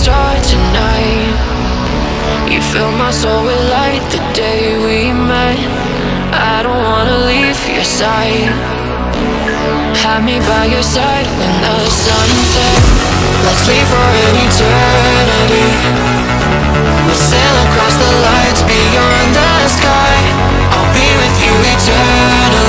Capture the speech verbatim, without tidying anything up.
start tonight. You fill my soul with light the day we met. I don't wanna leave your side. Have me by your side when the sun sets. Let's leave for an eternity. We'll sail across the lights beyond the sky. I'll be with you eternally.